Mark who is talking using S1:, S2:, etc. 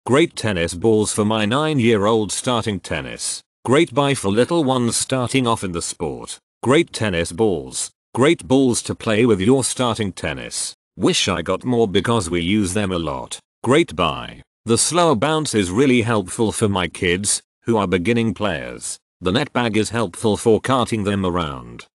S1: Great tennis balls for my 9-year-old starting tennis. Great buy for little ones starting off in the sport. Great tennis balls. Great balls to play with your starting tennis. Wish I got more because we use them a lot. Great buy. The slower bounce is really helpful for my kids, who are beginning players. The net bag is helpful for carting them around.